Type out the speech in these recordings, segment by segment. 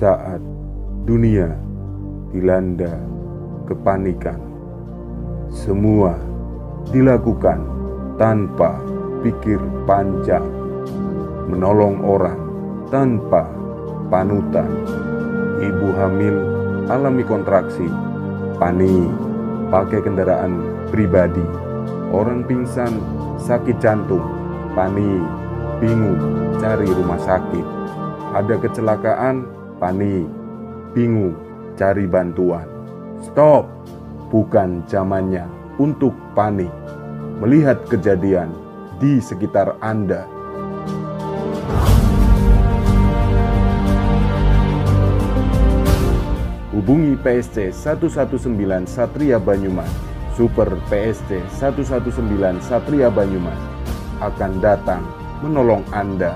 saat dunia dilanda kepanikan. Semua dilakukan tanpa pikir panjang, menolong orang tanpa panutan. Ibu hamil alami kontraksi, panik, pakai kendaraan pribadi. Orang pingsan, sakit jantung, panik, bingung, cari rumah sakit. Ada kecelakaan, panik, bingung, cari bantuan. Stop, bukan zamannya untuk panik. Melihat kejadian di sekitar Anda. Hubungi PSC 119 Satria Banyumas, Super PSC 119 Satria Banyumas akan datang menolong Anda.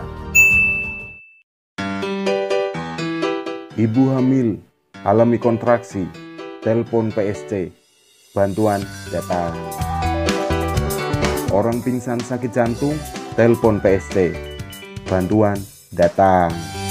Ibu hamil alami kontraksi, telepon PSC, bantuan datang. Orang pingsan sakit jantung, telepon PSC, bantuan datang.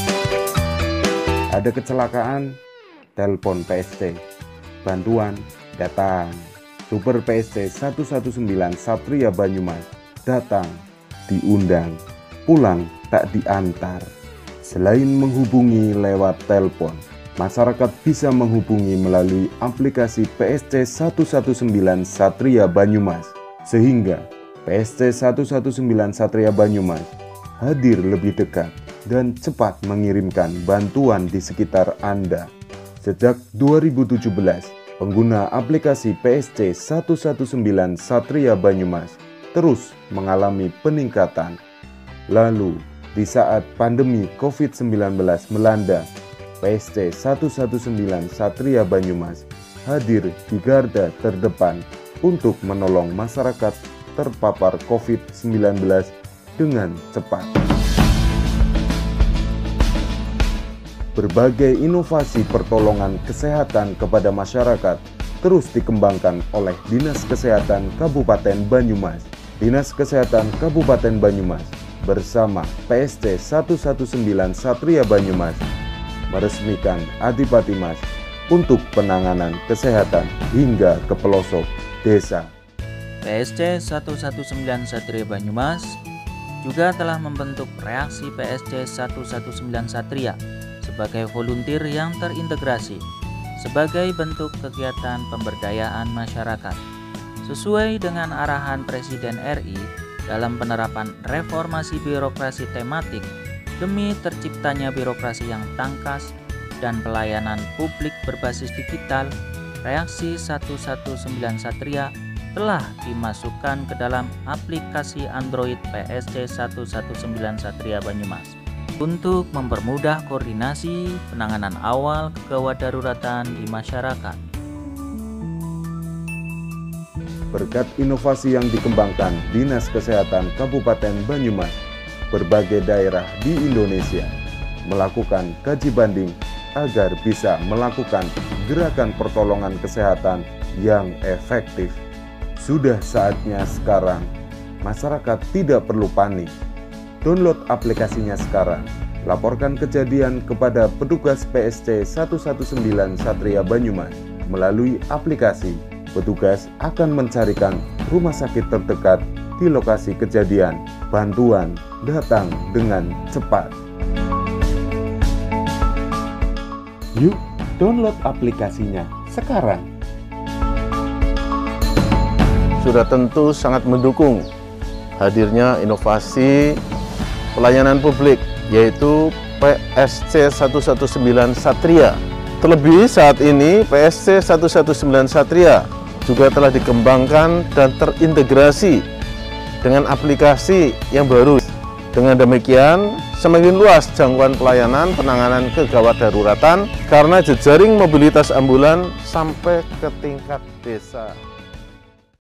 Ada kecelakaan, telepon PSC, bantuan datang. Super PSC 119 Satria Banyumas datang, diundang, pulang tak diantar. Selain menghubungi lewat telepon, masyarakat bisa menghubungi melalui aplikasi PSC 119 Satria Banyumas, sehingga PSC 119 Satria Banyumas hadir lebih dekat dan cepat mengirimkan bantuan di sekitar Anda. Sejak 2017, pengguna aplikasi PSC 119 Satria Banyumas terus mengalami peningkatan. Lalu, di saat pandemi COVID-19 melanda, PSC 119 Satria Banyumas hadir di garda terdepan untuk menolong masyarakat terpapar COVID-19 dengan cepat. Berbagai inovasi pertolongan kesehatan kepada masyarakat terus dikembangkan oleh Dinas Kesehatan Kabupaten Banyumas. Dinas Kesehatan Kabupaten Banyumas bersama PSC 119 Satria Banyumas meresmikan Adipati Mas untuk penanganan kesehatan hingga ke pelosok desa. PSC 119 Satria Banyumas juga telah membentuk reaksi PSC 119 Satria sebagai volunteer yang terintegrasi sebagai bentuk kegiatan pemberdayaan masyarakat sesuai dengan arahan Presiden RI dalam penerapan reformasi birokrasi tematik demi terciptanya birokrasi yang tangkas dan pelayanan publik berbasis digital. Reaksi 119 Satria telah dimasukkan ke dalam aplikasi Android PSC 119 Satria Banyumas untuk mempermudah koordinasi penanganan awal kegawat daruratan di masyarakat. Berkat inovasi yang dikembangkan Dinas Kesehatan Kabupaten Banyumas, berbagai daerah di Indonesia melakukan kaji banding agar bisa melakukan gerakan pertolongan kesehatan yang efektif. Sudah saatnya sekarang, masyarakat tidak perlu panik. Download aplikasinya sekarang. Laporkan kejadian kepada petugas PSC 119 Satria Banyumas melalui aplikasi. Petugas akan mencarikan rumah sakit terdekat di lokasi kejadian. Bantuan datang dengan cepat. Yuk, download aplikasinya sekarang. Sudah tentu sangat mendukung hadirnya inovasi pelayanan publik, yaitu PSC 119 Satria. Terlebih saat ini PSC 119 Satria juga telah dikembangkan dan terintegrasi dengan aplikasi yang baru. Dengan demikian, semakin luas jangkauan pelayanan penanganan kegawat daruratan karena jejaring mobilitas ambulan sampai ke tingkat desa.